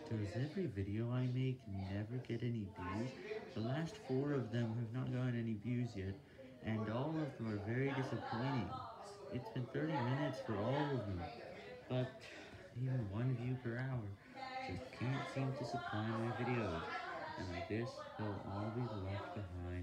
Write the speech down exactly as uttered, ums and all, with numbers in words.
Does every video I make never get any views? The last four of them have not gotten any views yet, and all of them are very disappointing. It's been thirty minutes for all of them, but even one view per hour just can't seem to supply my videos, and like this, they'll all be left behind.